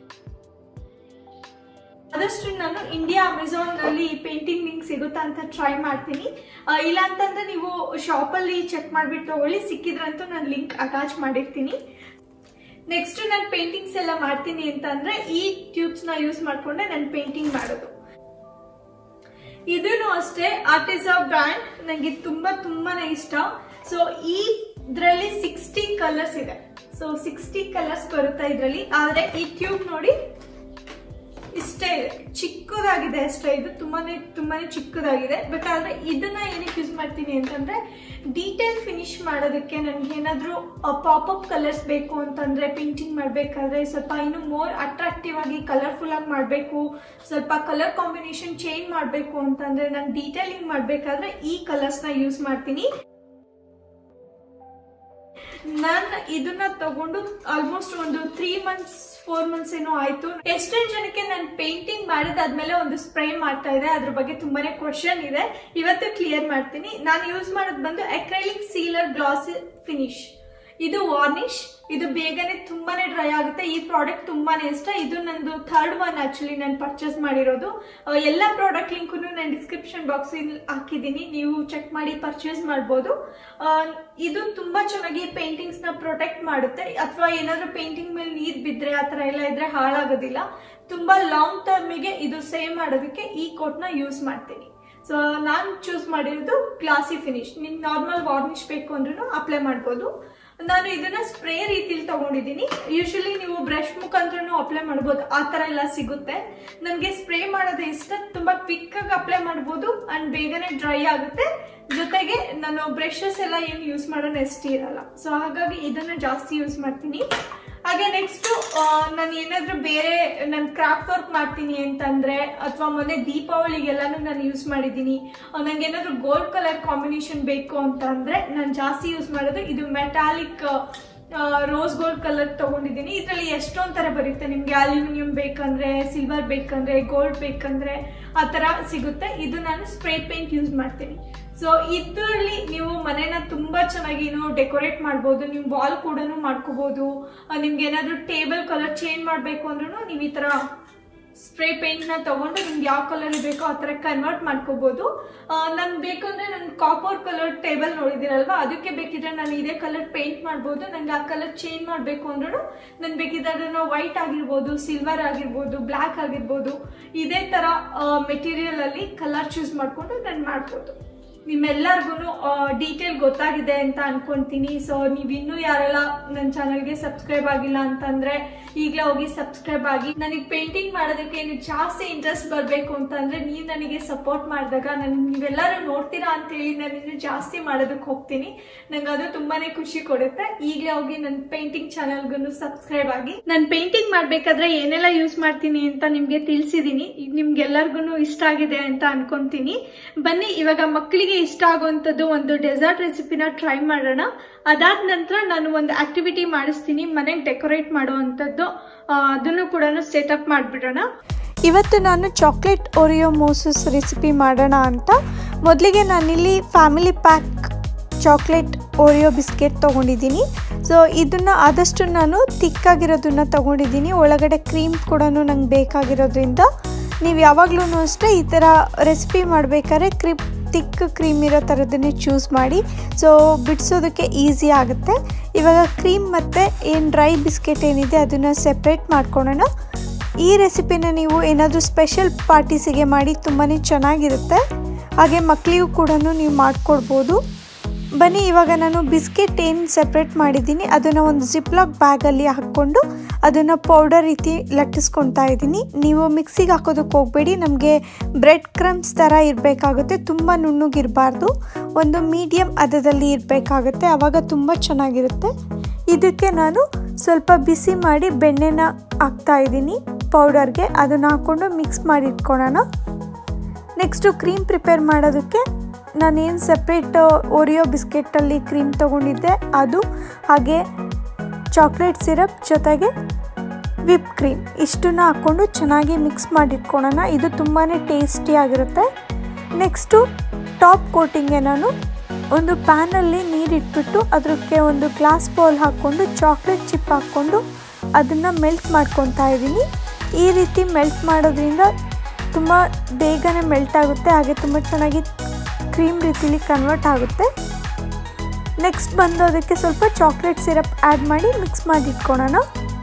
ಆದಷ್ಟು ನಾನು ಇಂಡಿಯಾ ಅಮೆಝಾನ್ ನಲ್ಲಿ ಪೇಂಟಿಂಗ್ ಲಿಂಕ್ ಸಿಗುತ್ತಾ ಅಂತ ಟ್ರೈ ಮಾಡ್ತೀನಿ. ಇಲ್ಲ ಅಂತಂದ್ರೆ ನೀವು ಶಾಪ್ ಅಲ್ಲಿ ಚೆಕ್ ಮಾಡ್ಬಿಟ್ಟು ತಗೊಳ್ಳಿ, ಸಿಕ್ಕಿದ್ರಂತೂ ನಾನು ಲಿಂಕ್ ಅಟ್ಯಾಚ್ ಮಾಡಿರ್ತೀನಿ. ನೆಕ್ಸ್ಟ್ ನಾನು ಪೇಂಟಿಂಗ್ಸ್ ಎಲ್ಲ ಮಾಡ್ತೀನಿ ಅಂತ ಅಂದ್ರೆ ಈ ಟ್ಯೂಬ್ಸ್ ನ ಯೂಸ್ ಮಾಡ್ಕೊಂಡೆ ನಾನು ಪೇಂಟಿಂಗ್ ಮಾಡೋದು. ಇದನ್ನು ಅಷ್ಟೇ ಆರ್ಟಿಸಾ ಬ್ರ್ಯಾಂಡ್, ನನಗೆ ತುಂಬಾ ತುಂಬಾನೇ ಇಷ್ಟ. ಸೊ ಈ ಇದ್ರಲ್ಲಿ ಸಿಕ್ಸ್ಟಿ ಕಲರ್ಸ್ ಇದೆ. ಸೊ ಸಿಕ್ಸ್ಟಿ ಕಲರ್ಸ್ ಬರುತ್ತೆ ಇದರಲ್ಲಿ. ಆದ್ರೆ ಈ ಟ್ಯೂಬ್ ನೋಡಿ ಇಷ್ಟೇ ಇದೆ, ಚಿಕ್ಕದಾಗಿದೆ ಅಷ್ಟೇ. ಇದು ತುಂಬಾನೇ ತುಂಬಾನೇ ಚಿಕ್ಕದಾಗಿದೆ. ಬಟ್ ಆದ್ರೆ ಇದನ್ನ ಏನಕ್ಕೆ ಯೂಸ್ ಮಾಡ್ತೀನಿ ಅಂತಂದ್ರೆ ಡೀಟೇಲ್ ಫಿನಿಶ್ ಮಾಡೋದಕ್ಕೆ. ನನ್ಗೆ ಏನಾದ್ರೂ ಪಾಪ್ ಅಪ್ ಕಲರ್ಸ್ ಬೇಕು ಅಂತಂದ್ರೆ ಪೇಂಟಿಂಗ್ ಮಾಡ್ಬೇಕಾದ್ರೆ ಸ್ವಲ್ಪ ಇನ್ನು ಮೋರ್ ಅಟ್ರಾಕ್ಟಿವ್ ಆಗಿ ಕಲರ್ಫುಲ್ ಆಗಿ ಮಾಡ್ಬೇಕು, ಸ್ವಲ್ಪ ಕಲರ್ ಕಾಂಬಿನೇಷನ್ ಚೇಂಜ್ ಮಾಡ್ಬೇಕು ಅಂತಂದ್ರೆ ನಾನು ಡೀಟೇಲಿಂಗ್ ಮಾಡ್ಬೇಕಾದ್ರೆ ಈ ಕಲರ್ಸ್ ನ ಯೂಸ್ ಮಾಡ್ತೀನಿ. ನಾನು ಇದನ್ನ ತಗೊಂಡು ಆಲ್ಮೋಸ್ಟ್ ಒಂದು ತ್ರೀ ಮಂತ್ಸ್ ಫೋರ್ ಮಂತ್ಸ್ ಏನೋ ಆಯ್ತು. ಎಷ್ಟೊಂದು ಜನಕ್ಕೆ ನಾನು ಪೇಂಟಿಂಗ್ ಮಾಡಿದಾದ್ಮೇಲೆ ಒಂದು ಸ್ಪ್ರೇ ಮಾಡ್ತಾ ಇದೆ, ಅದ್ರ ಬಗ್ಗೆ ತುಂಬಾನೇ ಕ್ವಶನ್ ಇದೆ. ಇವತ್ತು ಕ್ಲಿಯರ್ ಮಾಡ್ತೀನಿ. ನಾನು ಯೂಸ್ ಮಾಡೋದು ಬಂದು ಅಕ್ರೈಲಿಕ್ ಸೀಲರ್ ಗ್ಲಾಸ್ ಫಿನಿಶ್. ಇದು ವಾರ್ನಿಶ್. ಇದು ಬೇಗನೆ ತುಂಬಾನೇ ಡ್ರೈ ಆಗುತ್ತೆ. ಈ ಪ್ರಾಡಕ್ಟ್ ತುಂಬಾನೇ ಇಷ್ಟ. ಇದು ನಂದು ಥರ್ಡ್ ಒನ್ ಆಕ್ಚುಲಿ ನಾನು ಪರ್ಚೇಸ್ ಮಾಡಿರೋದು. ಎಲ್ಲ ಪ್ರಾಡಕ್ಟ್ ಲಿಂಕ್ ನಾನು ಡಿಸ್ಕ್ರಿಪ್ಷನ್ ಬಾಕ್ಸ್ ಹಾಕಿದ್ದೀನಿ, ನೀವು ಚೆಕ್ ಮಾಡಿ ಪರ್ಚೇಸ್ ಮಾಡಬಹುದು. ಇದು ತುಂಬಾ ಚೆನ್ನಾಗಿ ಪೇಂಟಿಂಗ್ಸ್ ನ ಪ್ರೊಟೆಕ್ಟ್ ಮಾಡುತ್ತೆ. ಅಥವಾ ಏನಾದ್ರೂ ಪೇಂಟಿಂಗ್ ಮೇಲೆ ನೀರ್ ಬಿದ್ರೆ ಆತರ ಎಲ್ಲ ಇದ್ರೆ ಹಾಳಾಗೋದಿಲ್ಲ. ತುಂಬಾ ಲಾಂಗ್ ಟರ್ಮಿಗೆ ಇದು ಸೇವ್ ಮಾಡೋದಕ್ಕೆ ಈ ಕೋಟ್ ನ ಯೂಸ್ ಮಾಡ್ತೀನಿ. ಸೊ ನಾನು ಚೂಸ್ ಮಾಡಿರೋದು ಗ್ಲಾಸಿ ಫಿನಿಶ್. ನಿಮ್ಗೆ ನಾರ್ಮಲ್ ವಾರ್ನಿಶ್ ಬೇಕು ಅಂದ್ರೂ ಅಪ್ಲೈ ಮಾಡ್ಬೋದು. ನಾನು ಇದನ್ನ ಸ್ಪ್ರೇ ರೀತಿಲಿ ತಗೊಂಡಿದ್ದೀನಿ. ಯೂಶಲಿ ನೀವು ಬ್ರಷ್ ಮುಖಾಂತರನು ಅಪ್ಲೈ ಮಾಡ್ಬೋದು, ಆ ತರ ಎಲ್ಲ ಸಿಗುತ್ತೆ. ನನಗೆ ಸ್ಪ್ರೇ ಮಾಡೋದೇ ಇಷ್ಟ. ತುಂಬಾ ಕ್ವಿಕ್ ಆಗಿ ಅಪ್ಲೈ ಮಾಡ್ಬೋದು ಅಂಡ್ ಬೇಗನೆ ಡ್ರೈ ಆಗುತ್ತೆ. ಜೊತೆಗೆ ನಾನು ಬ್ರಷಸ್ ಎಲ್ಲ ಏನು ಯೂಸ್ ಮಾಡೋ ನೆಸ್ಟ್ ಇರಲ್ಲ. ಸೊ ಹಾಗಾಗಿ ಇದನ್ನ ಜಾಸ್ತಿ ಯೂಸ್ ಮಾಡ್ತೀನಿ. ಹಾಗೆ ನೆಕ್ಸ್ಟ್ ನಾನು ಏನಾದ್ರೂ ಬೇರೆ ನಾನು ಕ್ರಾಫ್ಟ್ ವರ್ಕ್ ಮಾಡ್ತೀನಿ ಅಂತಂದ್ರೆ, ಅಥವಾ ಮೊನ್ನೆ ದೀಪಾವಳಿಗೆಲ್ಲಾನು ನಾನು ಯೂಸ್ ಮಾಡಿದ್ದೀನಿ. ನಂಗೆ ಏನಾದ್ರೂ ಗೋಲ್ಡ್ ಕಲರ್ ಕಾಂಬಿನೇಷನ್ ಬೇಕು ಅಂತ ಅಂದ್ರೆ ನಾನು ಜಾಸ್ತಿ ಯೂಸ್ ಮಾಡೋದು ಇದು ಮೆಟಾಲಿಕ್ ರೋಸ್ ಗೋಲ್ಡ್ ಕಲರ್ ತಗೊಂಡಿದ್ದೀನಿ. ಇದರಲ್ಲಿ ಎಷ್ಟೊಂದ್ ತರ ಬರುತ್ತೆ. ನಿಮ್ಗೆ ಅಲ್ಯೂಮಿನಿಯಂ ಬೇಕಂದ್ರೆ, ಸಿಲ್ವರ್ ಬೇಕಂದ್ರೆ, ಗೋಲ್ಡ್ ಬೇಕಂದ್ರೆ ಆ ತರ ಸಿಗುತ್ತೆ. ಇದು ನಾನು ಸ್ಪ್ರೇ ಪೇಂಟ್ ಯೂಸ್ ಮಾಡ್ತೀನಿ. ಸೊ ಇದರಲ್ಲಿ ನೀವು ಮನೆನ ತುಂಬಾ ಚೆನ್ನಾಗಿ ಡೆಕೋರೇಟ್ ಮಾಡ್ಬೋದು. ನೀವು ವಾಲ್ ಕೂಡ ಮಾಡ್ಕೋಬಹುದು. ನಿಮ್ಗೆ ಏನಾದ್ರೂ ಟೇಬಲ್ ಕಲರ್ ಚೇಂಜ್ ಮಾಡ್ಬೇಕು ಅಂದ್ರೂ ನೀವು ಈ ತರ ಸ್ಪ್ರೇ ಪೇಂಟ್ ನ ತಗೊಂಡು ನಿಮ್ಗೆ ಯಾವ ಕಲರ್ ಬೇಕೋ ಆ ತರ ಕನ್ವರ್ಟ್ ಮಾಡ್ಕೋಬಹುದು. ನನ್ ಬೇಕು ಅಂದ್ರೆ ನನ್ ಕಾಪರ್ ಕಲರ್ ಟೇಬಲ್ ನೋಡಿದಿರಲ್ವಾ, ಅದಕ್ಕೆ ಬೇಕಿದ್ರೆ ನಾನು ಇದೇ ಕಲರ್ ಪೇಂಟ್ ಮಾಡ್ಬೋದು. ನಂಗೆ ಆ ಕಲರ್ ಚೇಂಜ್ ಮಾಡ್ಬೇಕು ಅಂದ್ರೂ ನನ್ ಬೇಕಿದ್ರೆ ವೈಟ್ ಆಗಿರ್ಬೋದು, ಸಿಲ್ವರ್ ಆಗಿರ್ಬೋದು, ಬ್ಲಾಕ್ ಆಗಿರ್ಬೋದು, ಇದೇ ತರ ಮೆಟೀರಿಯಲ್ ಅಲ್ಲಿ ಕಲರ್ ಚೂಸ್ ಮಾಡ್ಕೊಂಡು ನಾನು ಮಾಡ್ಬೋದು. ನಿಮ್ಮೆಲ್ಲರಿಗೂ ಡೀಟೇಲ್ ಗೊತ್ತಾಗಿದೆ ಅಂತ ಅನ್ಕೊಂತೀನಿ. ಸೊ ನೀವು ಇನ್ನೂ ಯಾರೆಲ್ಲ ನನ್ನ ಚಾನಲ್ಗೆ ಸಬ್ಸ್ಕ್ರೈಬ್ ಆಗಿಲ್ಲ ಅಂತಂದ್ರೆ ಈಗಲೇ ಹೋಗಿ ಸಬ್ಸ್ಕ್ರೈಬ್ ಆಗಿ. ನನಗೆ ಪೇಂಟಿಂಗ್ ಮಾಡೋದಕ್ಕೆ ಇನ್ನು ಜಾಸ್ತಿ ಇಂಟ್ರೆಸ್ಟ್ ಬರಬೇಕು ಅಂತಂದ್ರೆ ನೀವು ನನಗೆ ಸಪೋರ್ಟ್ ಮಾಡಿದಾಗ ನಾನು ನೀವೆಲ್ಲರೂ ನೋಡ್ತೀರಾ ಅಂತ ಹೇಳಿ ನಾನು ಇನ್ನು ಜಾಸ್ತಿ ಮಾಡೋದಕ್ಕೆ ಹೋಗ್ತೀನಿ. ನಂಗೆ ಅದು ತುಂಬಾನೇ ಖುಷಿ ಕೊಡುತ್ತೆ. ಈಗಲೇ ಹೋಗಿ ನನ್ನ ಪೇಂಟಿಂಗ್ ಚಾನಲ್ಗೂ ಸಬ್ಸ್ಕ್ರೈಬ್ ಆಗಿ. ನಾನು ಪೇಂಟಿಂಗ್ ಮಾಡ್ಬೇಕಾದ್ರೆ ಏನೆಲ್ಲ ಯೂಸ್ ಮಾಡ್ತೀನಿ ಅಂತ ನಿಮ್ಗೆ ತಿಳಿಸಿದೀನಿ. ನಿಮ್ಗೆಲ್ಲರಿಗೂ ಇಷ್ಟ ಆಗಿದೆ ಅಂತ ಅನ್ಕೊಂತೀನಿ. ಬನ್ನಿ ಇವಾಗ ಮಕ್ಕಳಿಗೆ ಇಷ್ಟ ಆಗುವಂತದ್ದು ಒಂದು ಡೆಸರ್ಟ್ ರೆಸಿಪಿನ ಟ್ರೈ ಮಾಡೋಣ. ಅದಾದ ನಂತರ ನಾನು ಒಂದು ಆಕ್ಟಿವಿಟಿ ಮಾಡಿಸ್ತೀನಿ ಮನೆಗೆ ಡೆಕೋರೇಟ್ ಮಾಡುವಂಥದ್ದು, ಅದನ್ನು ಕೂಡ ಸೆಟಪ್ ಮಾಡಿಬಿಡೋಣ. ಇವತ್ತು ನಾನು ಚಾಕ್ಲೇಟ್ ಓರಿಯೋ ಮೋಸಸ್ ರೆಸಿಪಿ ಮಾಡೋಣ ಅಂತ ಮೊದಲಿಗೆ ನಾನಿಲ್ಲಿ family pack chocolate Oreo biscuit ತೊಗೊಂಡಿದ್ದೀನಿ. ಸೊ ಇದನ್ನು ಆದಷ್ಟು ನಾನು ತಿಕ್ಕಾಗಿರೋದನ್ನು ತೊಗೊಂಡಿದ್ದೀನಿ. ಒಳಗಡೆ ಕ್ರೀಮ್ ಕೂಡ ನಂಗೆ ಬೇಕಾಗಿರೋದ್ರಿಂದ ನೀವು ಯಾವಾಗಲೂ ಅಷ್ಟೇ ಈ ಥರ ರೆಸಿಪಿ ಮಾಡಬೇಕಾದ್ರೆ ಕ್ರಿಪ್ ತಿಕ್ ಕ್ರೀಮ್ ಇರೋ ಥರದನ್ನೇ ಚೂಸ್ ಮಾಡಿ. ಸೊ ಬಿಡಿಸೋದಕ್ಕೆ ಈಸಿ ಆಗುತ್ತೆ. ಇವಾಗ ಕ್ರೀಮ್ ಮತ್ತು ಏನು ಡ್ರೈ ಬಿಸ್ಕೆಟ್ ಏನಿದೆ ಅದನ್ನು ಸೆಪ್ರೇಟ್ ಮಾಡ್ಕೊಳ್ಳೋಣ. ಈ ರೆಸಿಪಿನ ನೀವು ಏನಾದರೂ ಸ್ಪೆಷಲ್ ಪಾರ್ಟೀಸಿಗೆ ಮಾಡಿ ತುಂಬಾ ಚೆನ್ನಾಗಿರುತ್ತೆ. ಹಾಗೆ ಮಕ್ಕಳಿಗೂ ಕೂಡ ನೀವು ಮಾಡಿಕೊಡ್ಬೋದು. ಬನ್ನಿ ಇವಾಗ ನಾನು ಬಿಸ್ಕೆಟ್ ಏನು ಸೆಪ್ರೇಟ್ ಮಾಡಿದ್ದೀನಿ ಅದನ್ನು ಒಂದು ಜಿಪ್ಲಾಕ್ ಬ್ಯಾಗಲ್ಲಿ ಹಾಕ್ಕೊಂಡು ಅದನ್ನು ಪೌಡರ್ ರೀತಿ ಲಟ್ಟಿಸ್ಕೊತಾ ಇದ್ದೀನಿ. ನೀವು ಮಿಕ್ಸಿಗೆ ಹಾಕೋದಕ್ಕೆ ಹೋಗಬೇಡಿ, ನಮಗೆ ಬ್ರೆಡ್ ಕ್ರಮ್ಸ್ ಥರ ಇರಬೇಕಾಗುತ್ತೆ. ತುಂಬ ನುಣ್ಣಗಿರಬಾರ್ದು, ಒಂದು ಮೀಡಿಯಮ್ ಹದದಲ್ಲಿ ಇರಬೇಕಾಗುತ್ತೆ, ಆವಾಗ ತುಂಬ ಚೆನ್ನಾಗಿರುತ್ತೆ. ಇದಕ್ಕೆ ನಾನು ಸ್ವಲ್ಪ ಬಿಸಿ ಮಾಡಿ ಬೆಣ್ಣೆನ ಹಾಕ್ತಾಯಿದ್ದೀನಿ ಪೌಡರ್ಗೆ. ಅದನ್ನು ಹಾಕ್ಕೊಂಡು ಮಿಕ್ಸ್ ಮಾಡಿ ಇಟ್ಕೊಳ್ಳೋಣ. ನೆಕ್ಸ್ಟು ಕ್ರೀಮ್ ಪ್ರಿಪೇರ್ ಮಾಡೋದಕ್ಕೆ ನಾನೇನು ಸಪ್ರೇಟ್ ಓರಿಯೋ ಬಿಸ್ಕೆಟಲ್ಲಿ ಕ್ರೀಮ್ ತೊಗೊಂಡಿದ್ದೆ ಅದು, ಹಾಗೆ ಚಾಕ್ಲೇಟ್ ಸಿರಪ್ ಜೊತೆಗೆ ವಿಪ್ ಕ್ರೀಮ್ ಇಷ್ಟನ್ನು ಹಾಕ್ಕೊಂಡು ಚೆನ್ನಾಗಿ ಮಿಕ್ಸ್ ಮಾಡಿಟ್ಕೊಳ್ಳೋಣ. ಇದು ತುಂಬಾ ಟೇಸ್ಟಿಯಾಗಿರುತ್ತೆ. ನೆಕ್ಸ್ಟು ಟಾಪ್ ಕೋಟಿಂಗ್ಗೆ ನಾನು ಒಂದು ಪ್ಯಾನಲ್ಲಿ ನೀರಿಟ್ಬಿಟ್ಟು ಅದಕ್ಕೆ ಒಂದು ಗ್ಲಾಸ್ ಬೌಲ್ ಹಾಕ್ಕೊಂಡು ಚಾಕ್ಲೇಟ್ ಚಿಪ್ ಹಾಕ್ಕೊಂಡು ಅದನ್ನು ಮೆಲ್ಟ್ ಮಾಡ್ಕೊತಾ ಇದ್ದೀನಿ. ಈ ರೀತಿ ಮೆಲ್ಟ್ ಮಾಡೋದ್ರಿಂದ ತುಂಬ ಬೇಗನೆ ಮೆಲ್ಟ್ ಆಗುತ್ತೆ, ಹಾಗೆ ತುಂಬ ಚೆನ್ನಾಗಿ ಕ್ರೀಮ್ ರೀತಿಲಿ ಕನ್ವರ್ಟ್ ಆಗುತ್ತೆ. ನೆಕ್ಸ್ಟ್ ಬಂದು ಅದಕ್ಕೆ ಸ್ವಲ್ಪ ಚಾಕ್ಲೇಟ್ ಸಿರಪ್ ಆ್ಯಡ್ ಮಾಡಿ ಮಿಕ್ಸ್ ಮಾಡಿ ಇಟ್ಕೊಳ್ಳೋಣ.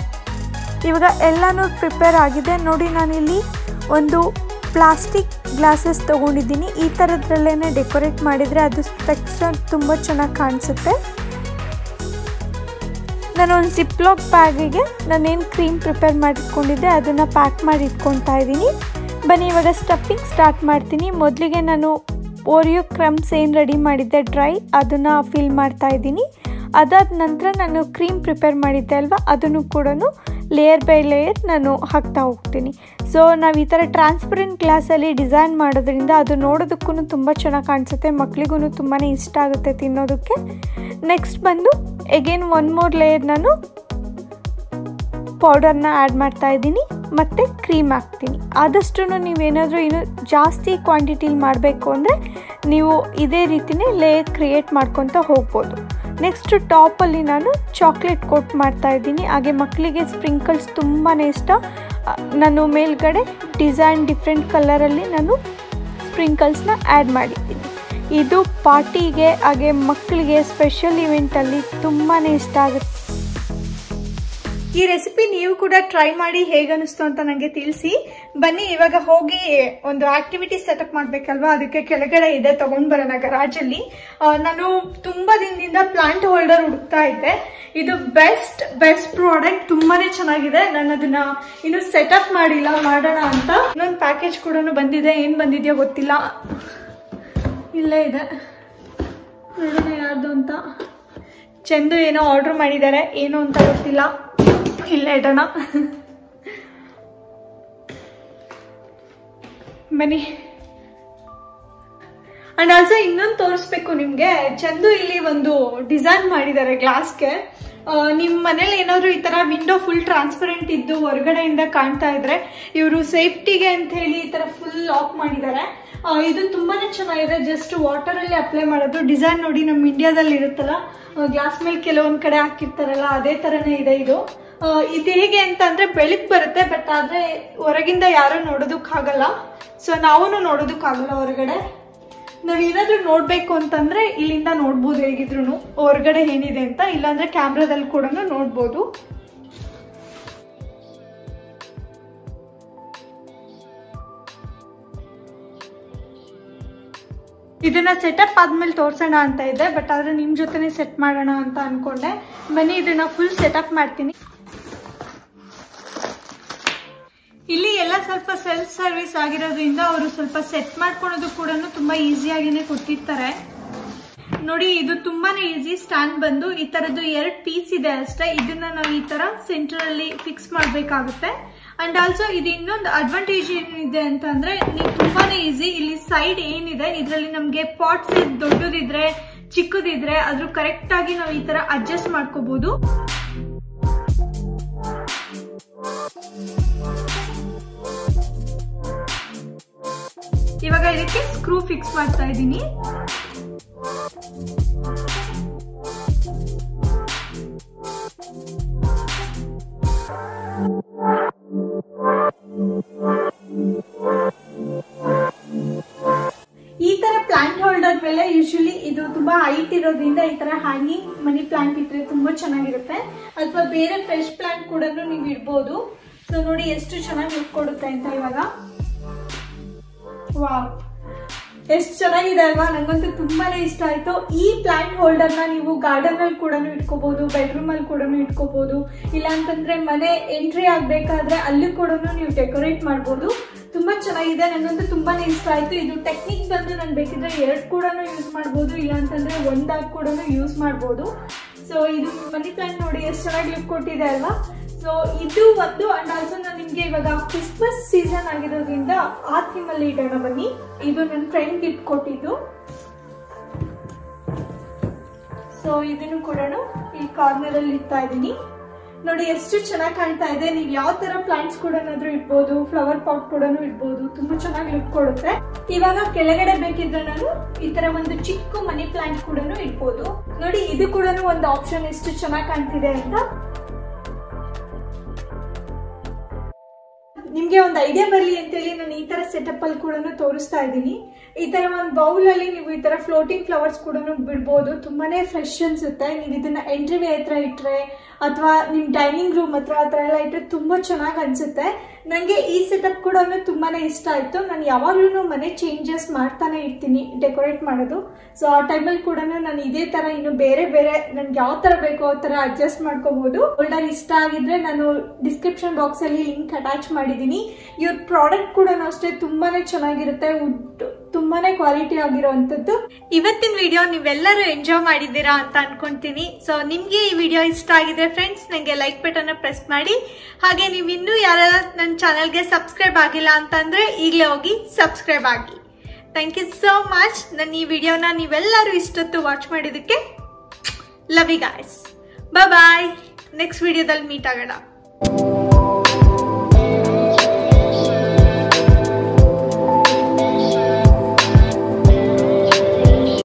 ಇವಾಗ ಎಲ್ಲನೂ ಪ್ರಿಪೇರ್ ಆಗಿದೆ ನೋಡಿ. ನಾನಿಲ್ಲಿ ಒಂದು ಪ್ಲಾಸ್ಟಿಕ್ ಗ್ಲಾಸಸ್ ತೊಗೊಂಡಿದ್ದೀನಿ. ಈ ಥರದ್ರಲ್ಲೇ ಡೆಕೋರೇಟ್ ಮಾಡಿದರೆ ಅದು ಟೆಕ್ಸ್ಚರ್ ತುಂಬ ಚೆನ್ನಾಗಿ ಕಾಣಿಸುತ್ತೆ. ನಾನೊಂದು ಜಿಪ್ಲಾಕ್ ಬ್ಯಾಗಿಗೆ ನಾನೇನು ಕ್ರೀಮ್ ಪ್ರಿಪೇರ್ ಮಾಡಿಟ್ಕೊಂಡಿದ್ದೆ ಅದನ್ನು ಪ್ಯಾಕ್ ಮಾಡಿ ಇಟ್ಕೊತಾ ಇದ್ದೀನಿ. ಬನ್ನಿ ಇವಾಗ ಸ್ಟಫಿಂಗ್ ಸ್ಟಾರ್ಟ್ ಮಾಡ್ತೀನಿ. ಮೊದಲಿಗೆ ನಾನು ಓರಿಯೋ ಕ್ರಮ್ಸ್ ಏನು ರೆಡಿ ಮಾಡಿದ್ದೆ ಡ್ರೈ ಅದನ್ನು ಫಿಲ್ ಮಾಡ್ತಾ ಇದ್ದೀನಿ. ಅದಾದ ನಂತರ ನಾನು ಕ್ರೀಮ್ ಪ್ರಿಪೇರ್ ಮಾಡಿದ್ದೆ ಅಲ್ವಾ ಅದನ್ನು ಕೂಡ ಲೇಯರ್ ಬೈ ಲೇಯರ್ ನಾನು ಹಾಕ್ತಾ ಹೋಗ್ತೀನಿ. ಸೊ ನಾವು ಈ ಥರ ಟ್ರಾನ್ಸ್ಪರೆಂಟ್ ಗ್ಲಾಸಲ್ಲಿ ಡಿಸೈನ್ ಮಾಡೋದ್ರಿಂದ ಅದು ನೋಡೋದಕ್ಕೂ ತುಂಬ ಚೆನ್ನಾಗಿ ಕಾಣಿಸುತ್ತೆ, ಮಕ್ಕಳಿಗೂ ತುಂಬಾ ಇಷ್ಟ ಆಗುತ್ತೆ ತಿನ್ನೋದಕ್ಕೆ. ನೆಕ್ಸ್ಟ್ ಬಂದು ಎಗೇನ್ ಒನ್ ಮೋರ್ ಲೇಯರ್ ನಾನು ಪೌಡರ್ನ ಆ್ಯಡ್ ಮಾಡ್ತಾ ಇದ್ದೀನಿ ಮತ್ತು ಕ್ರೀಮ್ ಹಾಕ್ತೀನಿ. ಆದಷ್ಟು ನೀವೇನಾದರೂ ಇನ್ನೂ ಜಾಸ್ತಿ ಕ್ವಾಂಟಿಟಿಲಿ ಮಾಡಬೇಕು ಅಂದರೆ ನೀವು ಇದೇ ರೀತಿಯೇ ಲೇಯರ್ ಕ್ರಿಯೇಟ್ ಮಾಡ್ಕೊತ ಹೋಗ್ಬೋದು. ನೆಕ್ಸ್ಟ್ ಟಾಪಲ್ಲಿ ನಾನು ಚಾಕ್ಲೇಟ್ ಕೋಟ್ ಮಾಡ್ತಾ ಇದ್ದೀನಿ. ಹಾಗೆ ಮಕ್ಕಳಿಗೆ ಸ್ಪ್ರಿಂಕಲ್ಸ್ ತುಂಬಾ ಇಷ್ಟ. ನಾನು ಮೇಲ್ಗಡೆ ಡಿಸೈನ್ ಡಿಫ್ರೆಂಟ್ ಕಲರಲ್ಲಿ ನಾನು ಸ್ಪ್ರಿಂಕಲ್ಸ್ನ ಆ್ಯಡ್ ಮಾಡಿದ್ದೀನಿ. ಇದು ಪಾರ್ಟಿಗೆ ಹಾಗೆ ಮಕ್ಕಳಿಗೆ ಸ್ಪೆಷಲ್ ಇವೆಂಟಲ್ಲಿ ತುಂಬಾ ಇಷ್ಟ ಆಗುತ್ತೆ. ಈ ರೆಸಿಪಿ ನೀವು ಕೂಡ ಟ್ರೈ ಮಾಡಿ ಹೇಗನ್ನಿಸ್ತು ಅಂತ ನನಗೆ ತಿಳಿಸಿ. ಬನ್ನಿ ಇವಾಗ ಹೋಗಿ ಒಂದು ಆಕ್ಟಿವಿಟಿ ಸೆಟಪ್ ಮಾಡ್ಬೇಕಲ್ವಾ, ಅದಕ್ಕೆ ಕೆಳಗಡೆ ಇದೆ ತಗೊಂಡ್ ಬರೋಣ ಗರಾಜಲ್ಲಿ. ನಾನು ತುಂಬಾ ದಿನದಿಂದ ಪ್ಲಾಂಟ್ ಹೋಲ್ಡರ್ ಹುಡುಕ್ತಾ ಇದ್ದೆ. ಇದು ಬೆಸ್ಟ್ ಬೆಸ್ಟ್ ಪ್ರಾಡಕ್ಟ್, ತುಂಬಾನೇ ಚೆನ್ನಾಗಿದೆ. ನಾನು ಅದನ್ನ ಇನ್ನು ಸೆಟಪ್ ಮಾಡಿಲ್ಲ, ಮಾಡೋಣ ಅಂತ. ಇನ್ನೊಂದು ಪ್ಯಾಕೇಜ್ ಕೂಡ ಬಂದಿದೆ, ಏನ್ ಬಂದಿದೆಯೋ ಗೊತ್ತಿಲ್ಲ. ಇಲ್ಲೇ ಇದೆ ನೋಡೋಣ ಯಾರ್ದು ಅಂತ. ಚಂದು ಏನೋ ಆರ್ಡರ್ ಮಾಡಿದ್ದಾರೆ, ಏನು ಅಂತ ಗೊತ್ತಿಲ್ಲ. ಇಲ್ಲೇ ಇಡೋಣ ಬನ್ನಿ. ಅಂಡ್ ಆಲ್ಸೋ ಇನ್ನೊಂದು ತೋರಿಸ್ಬೇಕು ನಿಮ್ಗೆ. ಚಂದು ಇಲ್ಲಿ ಒಂದು ಡಿಸೈನ್ ಮಾಡಿದ್ದಾರೆ ಗ್ಲಾಸ್ಗೆ. ನಿಮ್ ಮನೇಲಿ ಏನಾದ್ರು ಈ ತರ ವಿಂಡೋ ಫುಲ್ ಟ್ರಾನ್ಸ್ಪರೆಂಟ್ ಇದ್ದು ಹೊರಗಡೆಯಿಂದ ಕಾಣ್ತಾ ಇದ್ರೆ ಇವರು ಸೇಫ್ಟಿಗೆ ಅಂತ ಹೇಳಿ ಈ ತರ ಫುಲ್ ಲಾಕ್ ಮಾಡಿದ್ದಾರೆ. ಇದು ತುಂಬಾನೇ ಚೆನ್ನಾಗಿದೆ. ಜಸ್ಟ್ ವಾಟರ್ ಅಲ್ಲಿ ಅಪ್ಲೈ ಮಾಡೋದು. ಡಿಸೈನ್ ನೋಡಿ, ನಮ್ಮ ಇಂಡಿಯಾದಲ್ಲಿ ಇರುತ್ತಲ್ಲ ಗ್ಲಾಸ್ ಮೇಲೆ ಕೆಲವೊಂದ್ ಕಡೆ ಹಾಕಿರ್ತಾರಲ್ಲ ಅದೇ ತರನೇ ಇದೆ ಇದು. ಇದು ಹೇಗೆ ಅಂತ ಅಂದ್ರೆ ಬೆಳಕ್ ಬರುತ್ತೆ, ಬಟ್ ಆದ್ರೆ ಹೊರಗಿಂದ ಯಾರು ನೋಡೋದಕ್ಕಾಗಲ್ಲ. ಸೊ ನಾವು ನೋಡೋದಕ್ಕಾಗಲ್ಲ ಹೊರಗಡೆ. ನಾವ್ ಏನಾದ್ರು ನೋಡ್ಬೇಕು ಅಂತಂದ್ರೆ ಇಲ್ಲಿಂದ ನೋಡ್ಬೋದು ಹೇಗಿದ್ರು ಹೊರಗಡೆ ಏನಿದೆ ಅಂತ, ಇಲ್ಲಾಂದ್ರೆ ಕ್ಯಾಮ್ರಾದಲ್ಲಿ ಕೂಡ ನೋಡ್ಬೋದು. ಇದನ್ನ ಸೆಟಪ್ ಆದ್ಮೇಲೆ ತೋರ್ಸೋಣ ಅಂತ ಇದೆ, ಬಟ್ ಆದ್ರೆ ನಿಮ್ ಜೊತೆನೆ ಸೆಟ್ ಮಾಡೋಣ ಅಂತ ಅನ್ಕೊಂಡೆ. ಬನ್ನಿ ಇದನ್ನ ಫುಲ್ ಸೆಟಪ್ ಮಾಡ್ತೀನಿ. ಇಲ್ಲಿ ಎಲ್ಲ ಸ್ವಲ್ಪ ಸೆಲ್ಫ್ ಸರ್ವಿಸ್ ಆಗಿರೋದ್ರಿಂದ ಅವರು ಸ್ವಲ್ಪ ಸೆಟ್ ಮಾಡ್ಕೊಳೋದು ಕೂಡ ತುಂಬಾ ಈಸಿಯಾಗಿನೇ ಕೊಟ್ಟಿರ್ತಾರೆ. ನೋಡಿ ಇದು ತುಂಬಾನೇ ಈಸಿ. ಸ್ಟ್ಯಾಂಡ್ ಬಂದು ಈ ತರದ್ದು ಎರಡು ಪೀಸ್ ಇದೆ ಅಷ್ಟೇ. ಇದನ್ನ ನಾವು ಈ ತರ ಸೆಂಟರ್ ಅಲ್ಲಿ ಫಿಕ್ಸ್ ಮಾಡ್ಬೇಕಾಗುತ್ತೆ. ಅಂಡ್ ಆಲ್ಸೋ ಇದು ಇನ್ನೊಂದು ಅಡ್ವಾಂಟೇಜ್ ಏನಿದೆ ಅಂತಂದ್ರೆ ನೀವು ತುಂಬಾನೇ ಈಸಿ. ಇಲ್ಲಿ ಸೈಡ್ ಏನಿದೆ ಇದರಲ್ಲಿ ನಮ್ಗೆ ಪಾಟ್ ಸೈಜ್ ದೊಡ್ಡದಿದ್ರೆ ಚಿಕ್ಕದಿದ್ರೆ ಅದ್ರ ಕರೆಕ್ಟ್ ಆಗಿ ನಾವು ಈ ತರ ಅಡ್ಜಸ್ಟ್ ಮಾಡ್ಕೋಬಹುದು. ಇವಾಗ ಇದಕ್ಕೆ ಸ್ಕ್ರೂ ಫಿಕ್ಸ್ ಮಾಡ್ತಾ ಇದ್ದೀನಿ. ಈ ತರ ಪ್ಲಾಂಟ್ ಹೋಲ್ಡರ್ ಮೇಲೆ ಯೂಶಲಿ ಇದು ತುಂಬಾ ಹೈಟ್ ಇರೋದ್ರಿಂದ ಈ ತರ ಹ್ಯಾಂಗಿಂಗ್ ಮನಿ ಪ್ಲಾಂಟ್ ಇಟ್ರೆ ತುಂಬಾ ಚೆನ್ನಾಗಿರುತ್ತೆ. ಅಥವಾ ಬೇರೆ ಫ್ರೆಶ್ ಪ್ಲಾಂಟ್ ಕೂಡ ನೀವು ಇಡ್ಬೋದು. ಸೊ ನೋಡಿ ಎಷ್ಟು ಚೆನ್ನಾಗಿ ಲುಕ್ ಕೊಡುತ್ತೆ ಅಂತ. ಇವಾಗ ವಾವ್, ಎಷ್ಟು ಚೆನ್ನಾಗಿದೆ ಅಲ್ವಾ? ನಂಗಂತೂ ತುಂಬಾನೇ ಇಷ್ಟ ಆಯ್ತು. ಈ ಪ್ಲಾಂಟ್ ಹೋಲ್ಡರ್ ನ ನೀವು ಗಾರ್ಡನ್ ಅಲ್ಲಿ ಕೂಡ ಇಟ್ಕೋಬಹುದು, ಬೆಡ್ರೂಮ್ ಅಲ್ಲಿ ಕೂಡ ಇಟ್ಕೋಬಹುದು. ಇಲ್ಲ ಅಂತಂದ್ರೆ ಮನೆ ಎಂಟ್ರಿ ಆಗ್ಬೇಕಾದ್ರೆ ಅಲ್ಲಿ ಕೂಡ ನೀವು ಡೆಕೋರೇಟ್ ಮಾಡಬಹುದು. ತುಂಬಾ ಚೆನ್ನಾಗಿದೆ, ನಂಗಂತೂ ತುಂಬಾನೇ ಇಷ್ಟ ಆಯ್ತು. ಇದು ಟೆಕ್ನಿಕ್ ಬಂದು ನಾನು ಬೇಕಿದ್ರೆ ಎರಡು ಕೂಡ ಯೂಸ್ ಮಾಡಬಹುದು, ಇಲ್ಲ ಅಂತಂದ್ರೆ ಒಂದಾಗಿ ಕೂಡ ಯೂಸ್ ಮಾಡಬಹುದು. ಸೊ ಇದು ಮನಿ ಪ್ಲಾಂಟ್ ನೋಡಿ ಎಷ್ಟು ಚೆನ್ನಾಗಿ ಲುಕ್ ಕೊಟ್ಟಿದೆ ಅಲ್ವಾ? ಸೊ ಇದು ಒಂದು. ಅಂಡ್ ಆಲ್ಸೋ ನಾನು ನಿಮ್ಗೆ ಇವಾಗ ಕ್ರಿಸ್ಮಸ್ ಸೀಸನ್ ಆಗಿರೋದ್ರಿಂದ ಆ ಥೀಮ್ ಅಲ್ಲಿ ಇಡೋಣ ಬನ್ನಿ. ಇದು ನನ್ನ ಫ್ರೆಂಡ್ ಗಿಫ್ಟ್ ಕೊಟ್ಟಿದ್ದು. ಸೊ ಇದನ್ನು ಕೂಡ ಈ ಕಾರ್ನರ್ ಅಲ್ಲಿ ಇಡ್ತಾ ಇದ್ದೀನಿ. ನೋಡಿ ಎಷ್ಟು ಚೆನ್ನಾಗಿ ಕಾಣ್ತಾ ಇದೆ. ನೀವು ಯಾವ ತರ ಪ್ಲಾಂಟ್ಸ್ ಕೂಡ ಇಡ್ಬೋದು, ಫ್ಲವರ್ ಪಾಟ್ ಕೂಡ ಇಡ್ಬೋದು. ತುಂಬಾ ಚೆನ್ನಾಗಿ ಲುಕ್ ಕೊಡುತ್ತೆ. ಇವಾಗ ಕೆಳಗಡೆ ಬೇಕಿದ್ರೆ ನಾನು ಈ ತರ ಒಂದು ಚಿಕ್ಕ ಮನಿ ಪ್ಲಾಂಟ್ ಕೂಡ ಇಡ್ಬೋದು. ನೋಡಿ ಇದು ಕೂಡ ಒಂದು ಆಪ್ಷನ್. ಎಷ್ಟು ಚೆನ್ನಾಗಿ ಕಾಣ್ತಿದೆ ಅಂತ. ನಿಮ್ಗೆ ಒಂದು ಐಡಿಯಾ ಬರಲಿ ಅಂತೇಳಿ ನಾನು ಈ ತರ ಸೆಟಪ್ ಅಲ್ಲಿ ಕೂಡ ತೋರಿಸ್ತಾ ಇದ್ದೀನಿ. ಈ ತರ ಒಂದು ಬೌಲ್ ಅಲ್ಲಿ ನೀವು ಈ ತರ ಫ್ಲೋಟಿಂಗ್ ಫ್ಲವರ್ಸ್ ಕೂಡ ಬಿಡ್ಬೋದು. ತುಂಬಾನೇ ಫ್ರೆಶ್ ಅನ್ಸುತ್ತೆ. ನೀವು ಇದನ್ನ ಎಂಟ್ರಿ ವೇ ಹತ್ರ ಇಟ್ರೆ ಅಥವಾ ನಿಮ್ ಡೈನಿಂಗ್ ರೂಮ್ ಹತ್ರ ಹತ್ರ ಎಲ್ಲ ಇಟ್ರೆ ತುಂಬಾ ಚೆನ್ನಾಗಿ ಅನ್ಸುತ್ತೆ. ನಂಗೆ ಈ ಸೆಟಪ್ ಕೂಡ ತುಂಬಾನೇ ಇಷ್ಟ ಆಯ್ತು. ನಾನು ಯಾವಾಗ್ಲೂ ಮನೆ ಚೇಂಜಸ್ ಮಾಡ್ತಾನೆ ಇರ್ತೀನಿ ಡೆಕೋರೇಟ್ ಮಾಡೋದು. ಸೊ ಆ ಟೈಮಲ್ಲಿ ಕೂಡ ನಾನು ಇದೇ ತರ ಇನ್ನು ಬೇರೆ ಬೇರೆ ನನ್ಗೆ ಯಾವ ತರ ಬೇಕೋ ಆ ತರ ಅಡ್ಜಸ್ಟ್ ಮಾಡ್ಕೋಬಹುದು. ಹೋಲ್ಡರ್ ಇಷ್ಟ ಆಗಿದ್ರೆ ನಾನು ಡಿಸ್ಕ್ರಿಪ್ಷನ್ ಬಾಕ್ಸ್ ಅಲ್ಲಿ ಲಿಂಕ್ ಅಟ್ಯಾಚ್ ಮಾಡಿದೀನಿ. ಇವ್ರ ಪ್ರಾಡಕ್ಟ್ ಕೂಡ ಅಷ್ಟೇ ತುಂಬಾನೇ ಚೆನ್ನಾಗಿರುತ್ತೆ. ವುಡ್ ತುಂಬಾನೇ ಕ್ವಾಲಿಟಿ ಆಗಿರೋಂಥದ್ದು. ಇವತ್ತಿನ ವಿಡಿಯೋ ನೀವೆಲ್ಲರೂ ಎಂಜಾಯ್ ಮಾಡಿದ್ದೀರಾ ಅಂತ ಅನ್ಕೊಂತೀನಿ. ಸೊ ನಿಮ್ಗೆ ಈ ವಿಡಿಯೋ ಇಷ್ಟ ಆಗಿದೆ ಫ್ರೆಂಡ್ಸ್, ನಂಗೆ ಲೈಕ್ ಬಟನ್ ಪ್ರೆಸ್ ಮಾಡಿ. ಹಾಗೆ ನೀವು ಇನ್ನೂ ಯಾರೆಲ್ಲ ನನ್ನ ಚಾನಲ್ಗೆ ಸಬ್ಸ್ಕ್ರೈಬ್ ಆಗಿಲ್ಲ ಅಂತಂದ್ರೆ ಈಗಲೇ ಹೋಗಿ ಸಬ್ಸ್ಕ್ರೈಬ್ ಆಗಿ. Thank you so much. ನನ್ನ ಈ ವಿಡಿಯೋನ ನೀವೆಲ್ಲರೂ ಇಷ್ಟೊತ್ತು ವಾಚ್ ಮಾಡಿದಕ್ಕೆ. Love you guys. Bye bye. Next ವಿಡಿಯೋದಲ್ಲಿ ಮೀಟ್ ಆಗೋಣ.